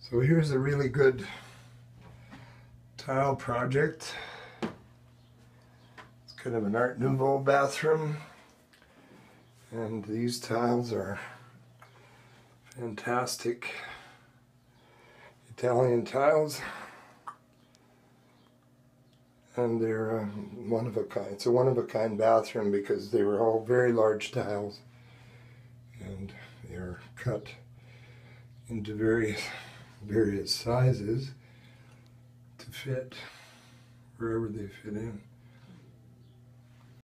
So here's a really good tile project. It's kind of an Art Nouveau bathroom, and these tiles are fantastic Italian tiles, and they're one of a kind. It's a one-of-a-kind bathroom because they were all very large tiles, and they're cut into various sizes to fit wherever they fit in.